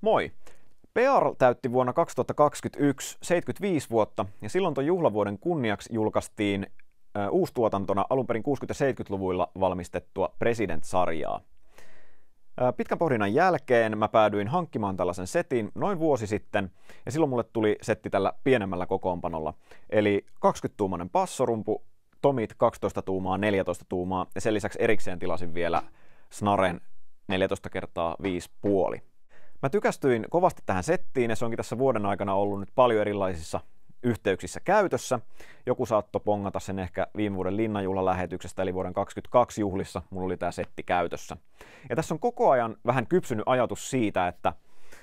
Moi! Pearl täytti vuonna 2021 75 vuotta ja silloin ton juhlavuoden kunniaksi julkaistiin uustuotantona alunperin 60- ja 70-luvuilla valmistettua President-sarjaa. Pitkän pohdinnan jälkeen mä päädyin hankkimaan tällaisen setin noin vuosi sitten ja silloin mulle tuli setti tällä pienemmällä kokoonpanolla. Eli 20-tuumainen passorumpu, tomit 12 tuumaa, 14 tuumaa ja sen lisäksi erikseen tilasin vielä snaren 14x5,5. Mä tykästyin kovasti tähän settiin ja se onkin tässä vuoden aikana ollut nyt paljon erilaisissa yhteyksissä käytössä. Joku saattoi pongata sen ehkä viime vuoden linnanjuhlalähetyksestä, eli vuoden 2022 juhlissa mulla oli tää setti käytössä. Ja tässä on koko ajan vähän kypsynyt ajatus siitä, että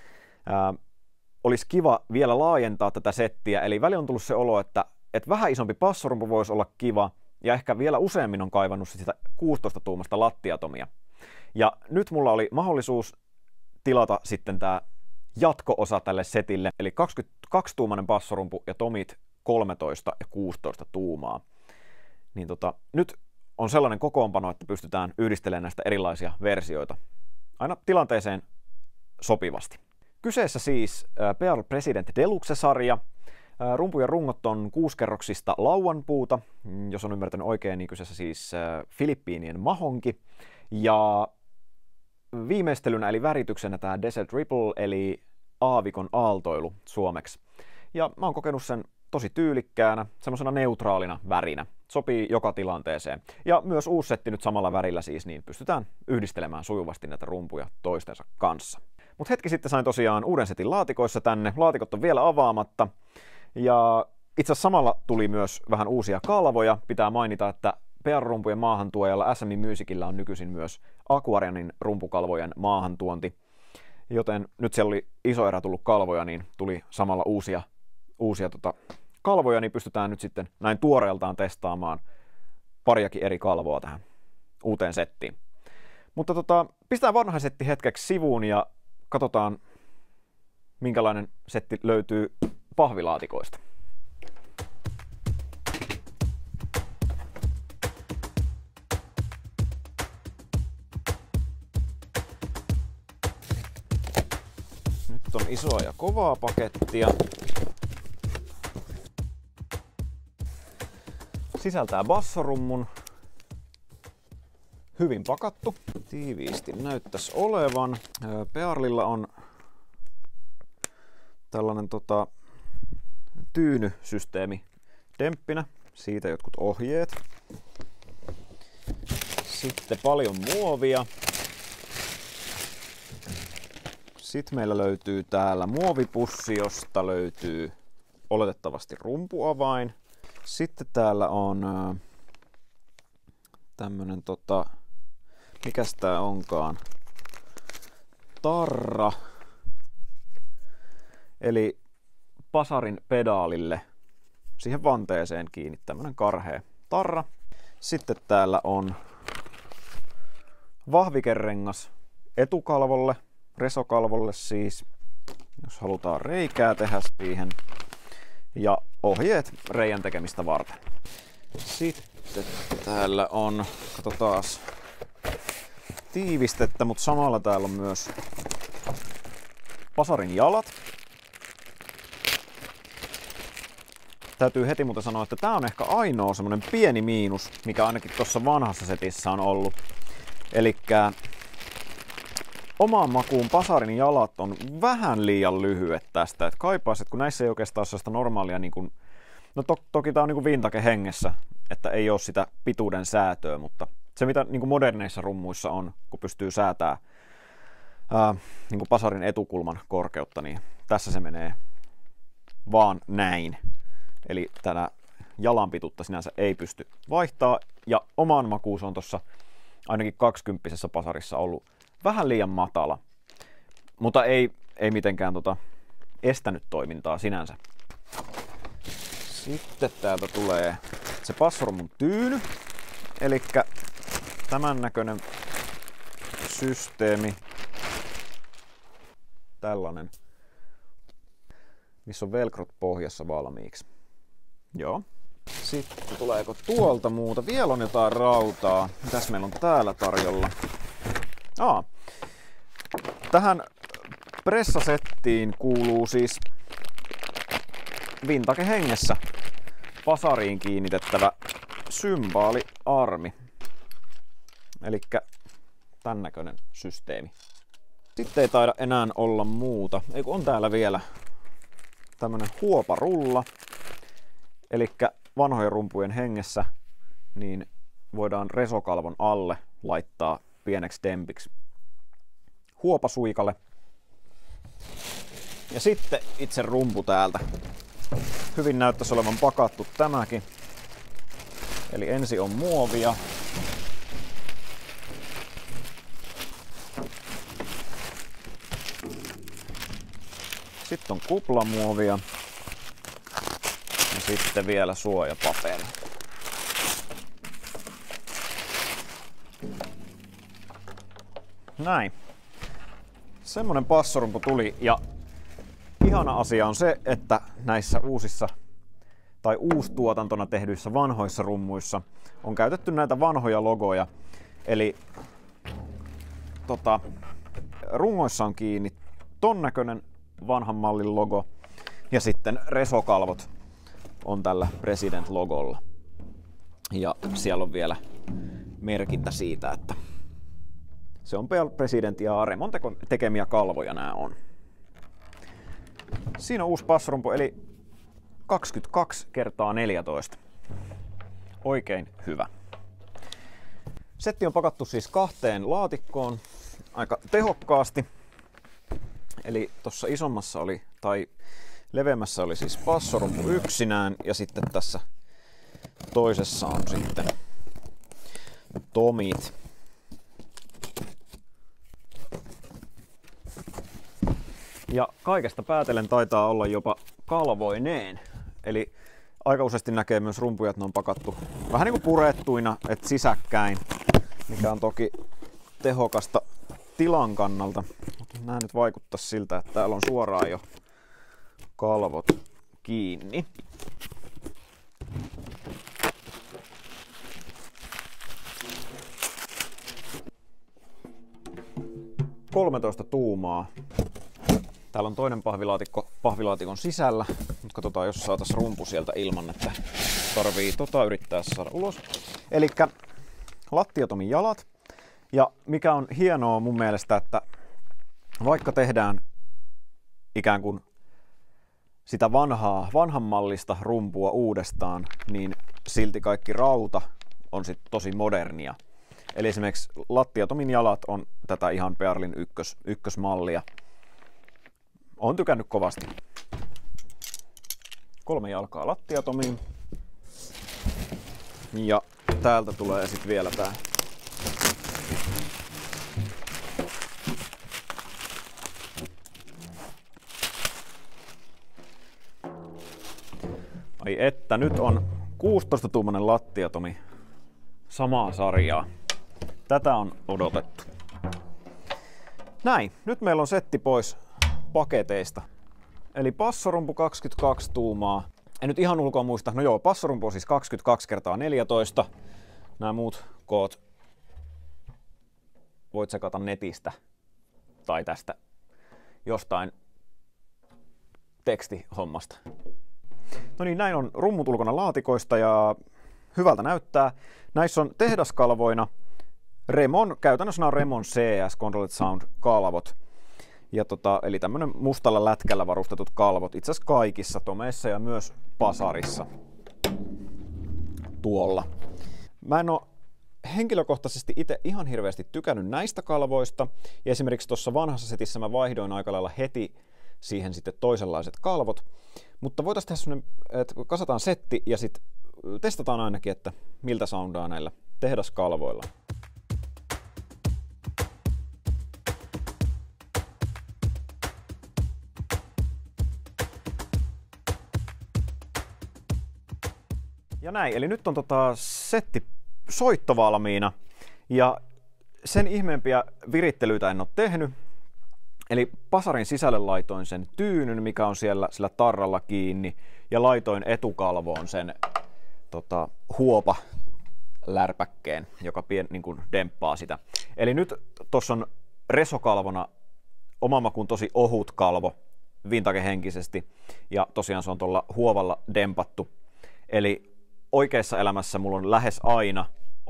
olisi kiva vielä laajentaa tätä settiä, eli välillä on tullut se olo, että vähän isompi passorumpu voisi olla kiva, ja ehkä vielä useammin on kaivannut sitä 16-tuumasta lattiatomia. Ja nyt mulla oli mahdollisuus tilata sitten tämä jatko-osa tälle setille, eli 22-tuumainen passorumpu ja tomit 13 ja 16 tuumaa. Niin nyt on sellainen kokoonpano, että pystytään yhdistelemään näistä erilaisia versioita aina tilanteeseen sopivasti. Kyseessä siis Pearl President Deluxe-sarja. Rumpu ja rungot on 6-kerroksista lauanpuuta, jos on ymmärtänyt oikein, niin kyseessä siis Filippiinien mahonki. Ja viimeistelynä eli värityksenä tämä Desert Ripple eli aavikon aaltoilu suomeksi. Ja mä oon kokenut sen tosi tyylikkäänä, semmoisena neutraalina värinä. Sopii joka tilanteeseen. Ja myös uusi setti nyt samalla värillä siis, niin pystytään yhdistelemään sujuvasti näitä rumpuja toistensa kanssa. Mut hetki sitten sain tosiaan uuden setin laatikoissa tänne. Laatikot on vielä avaamatta. Ja itse asiassa samalla tuli myös vähän uusia kalvoja. Pitää mainita, että PR-rumpujen maahantuojalla SMI Musicillä on nykyisin myös Aquarianin rumpukalvojen maahantuonti. Joten nyt siellä oli iso erä tullut kalvoja, niin tuli samalla uusia kalvoja, niin pystytään nyt sitten näin tuoreeltaan testaamaan pariakin eri kalvoa tähän uuteen settiin. Mutta pistetään vanha setti hetkeksi sivuun ja katsotaan, minkälainen setti löytyy pahvilaatikoista. Nyt on isoa ja kovaa pakettia. Sisältää bassorummun. Hyvin pakattu. Tiiviisti näyttäisi olevan. Pearlilla on tällainen tyynysysteemi demppinä. Siitä jotkut ohjeet. Sitten paljon muovia. Sitten meillä löytyy täällä muovipussi, josta löytyy oletettavasti rumpuavain. Sitten täällä on tämmönen mikäs tää onkaan? Tarra. Eli pasarin pedaalille, siihen vanteeseen kiinni tämmönen karhea tarra. Sitten täällä on vahvikerengas etukalvolle, resokalvolle siis, jos halutaan reikää tehdä siihen. Ja ohjeet reijän tekemistä varten. Sitten täällä on, katsotaan, tiivistettä, mutta samalla täällä on myös pasarin jalat. Täytyy heti muuten sanoa, että tää on ehkä ainoa semmonen pieni miinus, mikä ainakin tuossa vanhassa setissä on ollut. Elikkä omaan makuun pasarin jalat on vähän liian lyhyet tästä. Et kaipaisi, että kun näissä ei oikeastaan ole sellaista normaalia, niin kuin, no toki tää on niin kuin vintage hengessä, että ei ole sitä pituuden säätöä, mutta se mitä niin kuin moderneissa rummuissa on, kun pystyy säätämään niin kuin pasarin etukulman korkeutta, niin tässä se menee vaan näin. Eli tätä jalan pituutta sinänsä ei pysty vaihtaa, ja oman makuus on tuossa ainakin 20-pisessä pasarissa ollut vähän liian matala, mutta ei mitenkään estänyt toimintaa sinänsä. Sitten täältä tulee se passorummun tyyny, eli tämän näköinen systeemi, tällainen, missä on velcrot pohjassa valmiiksi. Joo. Sitten tuleeko tuolta muuta? Vielä on jotain rautaa. Mitäs meillä on täällä tarjolla? Tähän pressasettiin kuuluu siis vintage hengessä pasariin kiinnitettävä symbaaliarmi. Elikkä tän näköinen systeemi. Sitten ei taida enää olla muuta. Eiku on täällä vielä tämmönen huoparulla. Elikkä vanhojen rumpujen hengessä niin voidaan resokalvon alle laittaa pieneksi dempiksi huopasuikalle. Ja sitten itse rumpu täältä. Hyvin näyttäisi olevan pakattu tämäkin. Eli ensin on muovia. Sitten on kuplamuovia. Ja sitten vielä suojapaperi. Näin. Semmonen passorumpu tuli, ja ihana asia on se, että näissä uusissa tai uustuotantona tehdyissä vanhoissa rummuissa on käytetty näitä vanhoja logoja. Eli rungoissa on kiinni ton näköinen vanhan mallin logo, ja sitten resokalvot on tällä President-logolla. Ja siellä on vielä merkintä siitä, että se on President ja Remon tekemiä kalvoja nämä on. Siinä on uusi passorumpu, eli 22x14. Oikein hyvä. Setti on pakattu siis 2 laatikkoon aika tehokkaasti. Eli tuossa isommassa oli, tai leveämmässä oli siis passorumpu yksinään, ja sitten tässä toisessa on sitten tomit. Ja kaikesta päätellen taitaa olla jopa kalvoineen. Eli aika useasti näkee myös rumpuja, että ne on pakattu vähän niin kuin purettuina, että sisäkkäin, mikä on toki tehokasta tilan kannalta. Mutta nämä nyt vaikuttaa siltä, että täällä on suoraan jo kalvot kiinni. – 13 tuumaa. Täällä on toinen pahvilaatikko pahvilaatikon sisällä, mutta katsotaan, jos saataisiin rumpu sieltä ilman, että tarvii yrittää saada ulos. Elikkä lattiatomin jalat. Ja mikä on hienoa mun mielestä, että vaikka tehdään ikään kuin sitä vanhan mallista rumpua uudestaan, niin silti kaikki rauta on sit tosi modernia. Eli esimerkiksi lattiatomin jalat on tätä ihan Pearlin ykkösmallia. Olen tykännyt kovasti. 3 jalkaa lattiatomiin. Ja täältä tulee sitten vielä tää ai että, nyt on 16-tuumainen lattiatomi samaa sarjaa. Tätä on odotettu. Näin, nyt meillä on setti pois paketeista. Eli passorumpu 22 tuumaa. En nyt ihan ulkoa muista. No joo, passorumpu on siis 22x14. Nämä muut koot voit sekata netistä tai tästä jostain tekstihommasta. No niin, näin on rummut ulkona laatikoista ja hyvältä näyttää. Näissä on tehdaskalvoina Remon, käytännössä on Remon CS Controlled Sound kalvot. Ja eli tämmönen mustalla lätkällä varustetut kalvot itse asiassa kaikissa tomeissa ja myös pasarissa tuolla. Mä en oo henkilökohtaisesti itse ihan hirveästi tykännyt näistä kalvoista. Ja esimerkiksi tuossa vanhassa setissä mä vaihdoin aika lailla heti siihen sitten toisenlaiset kalvot. Mutta voitaisiin tehdä semmonen, että kasataan setti ja sitten testataan ainakin, että miltä soundaa näillä tehdaskalvoilla. Ja näin, eli nyt on setti soittovalmiina ja sen ihmeempiä virittelyitä en ole tehnyt. Eli pasarin sisälle laitoin sen tyynyn, mikä on siellä sillä tarralla kiinni, ja laitoin etukalvoon sen huopa-lärpäkkeen, joka niin kuin demppaa sitä. Eli nyt tuossa on resokalvona oma makuun tosi ohut kalvo, vintage-henkisesti, ja tosiaan se on tuolla huovalla dempattu. Eli oikeassa elämässä mulla on lähes aina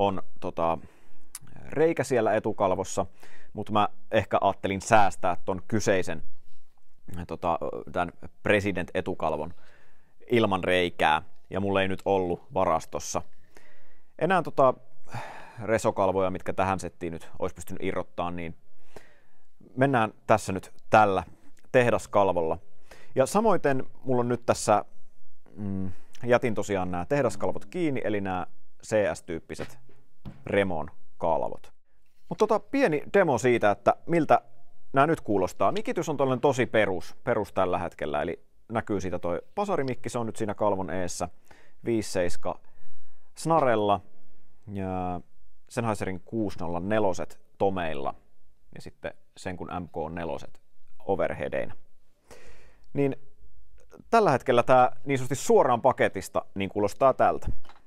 reikä siellä etukalvossa, mutta mä ehkä ajattelin säästää ton kyseisen tämän president-etukalvon ilman reikää, ja mulla ei nyt ollut varastossa enää resokalvoja, mitkä tähän settiin nyt olisi pystynyt irrottaa, niin mennään tässä nyt tällä tehdaskalvolla. Ja samoiten mulla on nyt tässä, jätin tosiaan nämä tehdaskalvot kiinni, eli nämä CS-tyyppiset Remon kalvot. Mutta pieni demo siitä, että miltä nämä nyt kuulostaa. Mikitys on tollainen tosi perus tällä hetkellä, eli näkyy siitä toi pasarimikki, se on nyt siinä kalvon eessä 5.7 snarella ja Sennheiserin 604 tomeilla ja sitten sen kun MK4 overheadeinä. Niin tällä hetkellä tämä niin sanotusti suoraan paketista niin kuulostaa tältä.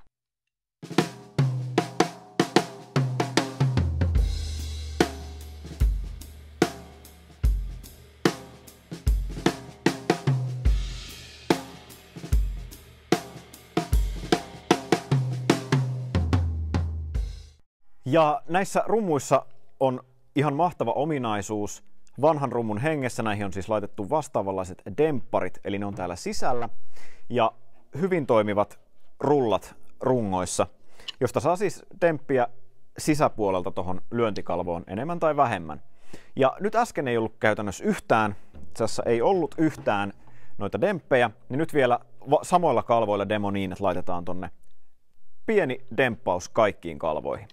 Ja näissä rummuissa on ihan mahtava ominaisuus. Vanhan rummun hengessä näihin on siis laitettu vastaavanlaiset dempparit, eli ne on täällä sisällä. Ja hyvin toimivat rullat rungoissa, josta saa siis demppiä sisäpuolelta tuohon lyöntikalvoon enemmän tai vähemmän. Ja nyt äsken ei ollut käytännössä yhtään, tässä ei ollut yhtään noita demppejä, niin nyt vielä samoilla kalvoilla demo niin, että laitetaan tonne pieni demppaus kaikkiin kalvoihin.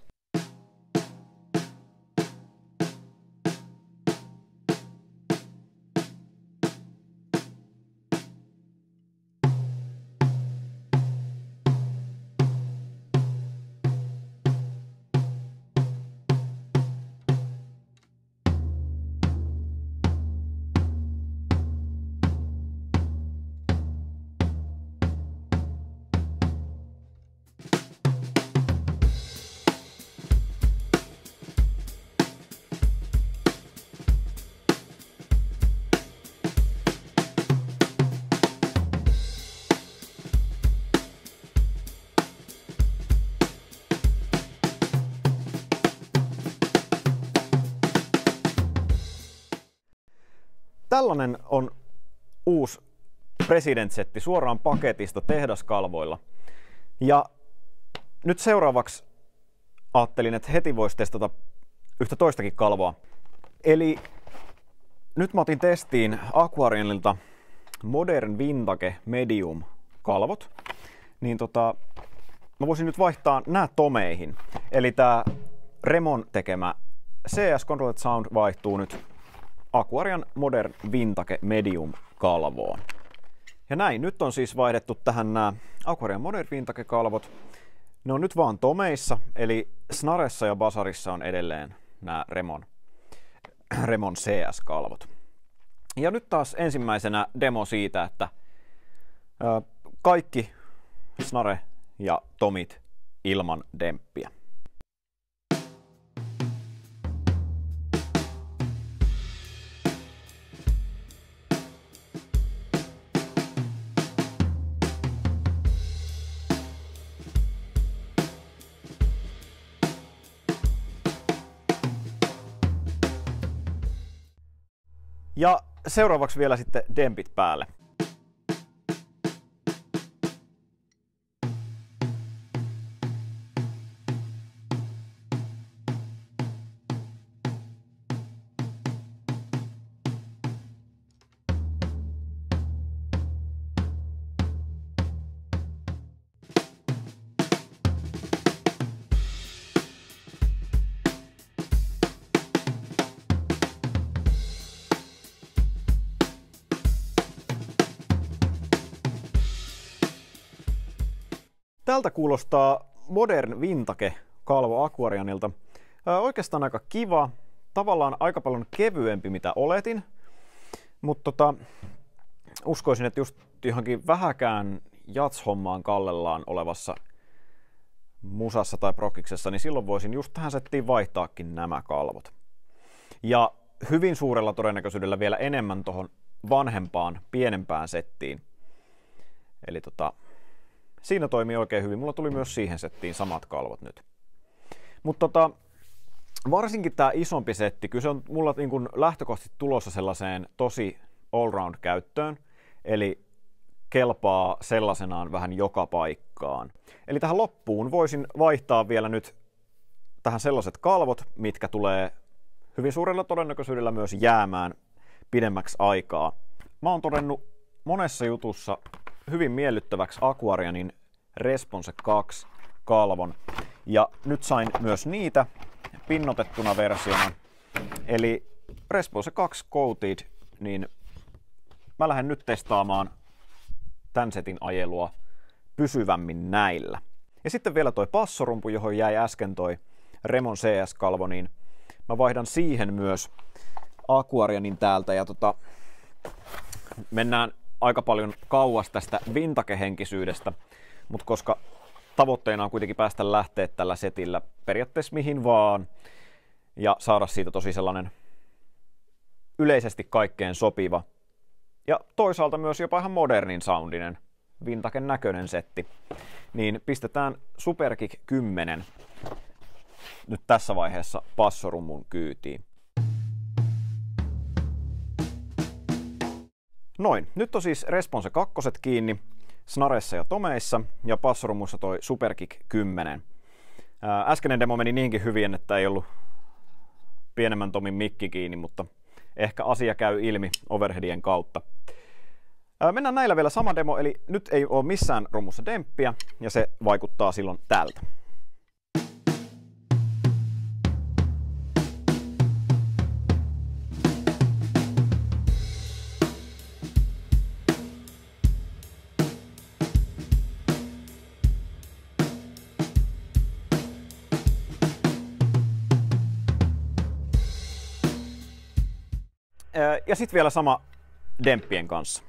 Tällainen on uusi President-setti suoraan paketista tehdaskalvoilla. Ja nyt seuraavaksi ajattelin, että heti voisi testata yhtä toistakin kalvoa. Eli nyt mä otin testiin Aquarianilta Modern Vintage Medium kalvot. Niin mä voisin nyt vaihtaa nämä tomeihin. Eli tää Remon tekemä CS Controlled Sound vaihtuu nyt Aquarian Modern Vintage Medium kalvoon. Ja näin, nyt on siis vaihdettu tähän nämä Aquarian Modern Vintage kalvot. Ne on nyt vaan tomeissa, eli snaressa ja basarissa on edelleen nämä Remon CS-kalvot. Ja nyt taas ensimmäisenä demo siitä, että kaikki snare ja tomit ilman demppiä. Ja seuraavaksi vielä sitten dempit päälle. Tältä kuulostaa Modern Vintage kalvo Aquarianilta. Oikeastaan aika kiva, tavallaan aika paljon kevyempi mitä oletin, mutta uskoisin, että just johonkin vähäkään jats-hommaan kallellaan olevassa musassa tai prokiksessa, niin silloin voisin just tähän settiin vaihtaakin nämä kalvot. Ja hyvin suurella todennäköisyydellä vielä enemmän tuohon vanhempaan, pienempään settiin. Eli siinä toimii oikein hyvin. Mulla tuli myös siihen settiin samat kalvot nyt. Mutta varsinkin tämä isompi setti, kyllä se on mulla niin kuin lähtökohtaisesti tulossa sellaiseen tosi all-round käyttöön. Eli kelpaa sellaisenaan vähän joka paikkaan. Eli tähän loppuun voisin vaihtaa vielä nyt tähän sellaiset kalvot, mitkä tulee hyvin suurella todennäköisyydellä myös jäämään pidemmäksi aikaa. Mä oon todennut monessa jutussa hyvin miellyttäväksi Aquarianin Response 2 kalvon. Ja nyt sain myös niitä pinnotettuna versiona. Eli Response 2 Coated, niin mä lähden nyt testaamaan tämän setin ajelua pysyvämmin näillä. Ja sitten vielä toi passorumpu, johon jäi äsken toi Remon CS-kalvo, niin mä vaihdan siihen myös Aquarianin täältä. Ja mennään aika paljon kauas tästä vintage-henkisyydestä, mutta koska tavoitteena on kuitenkin päästä lähteä tällä setillä periaatteessa mihin vaan ja saada siitä tosi sellainen yleisesti kaikkeen sopiva ja toisaalta myös jopa ihan modernin soundinen, vintagen näköinen setti, niin pistetään Superkick 10 nyt tässä vaiheessa passorummun kyytiin. Noin, nyt on siis Response 2 kiinni snaressa ja tomeissa ja passorummussa toi Superkick 10. Äskeinen demo meni niinkin hyvin, että ei ollut pienemmän tomin mikki kiinni, mutta ehkä asia käy ilmi overheadien kautta. Mennään näillä vielä sama demo, eli nyt ei ole missään rummussa demppiä ja se vaikuttaa silloin tältä. Ja sitten vielä sama demppien kanssa.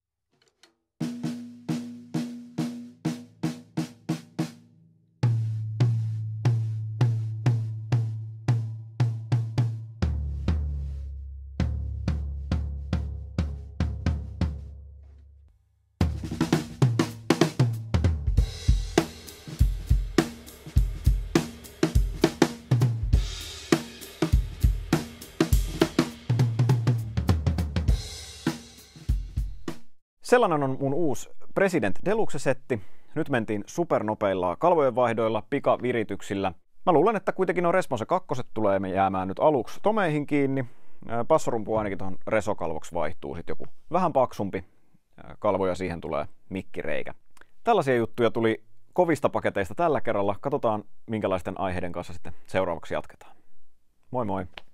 Sellainen on mun uusi President Deluxe-setti. Nyt mentiin supernopeilla kalvojen vaihdoilla, pikavirityksillä. Mä luulen, että kuitenkin nuo Response 2 tulee jäämään nyt aluksi tomeihin kiinni. Passorumpu ainakin tuohon resokalvoksi vaihtuu sitten joku vähän paksumpi kalvo ja siihen tulee mikkireikä. Tällaisia juttuja tuli kovista paketeista tällä kerralla. Katsotaan minkälaisten aiheiden kanssa sitten seuraavaksi jatketaan. Moi moi!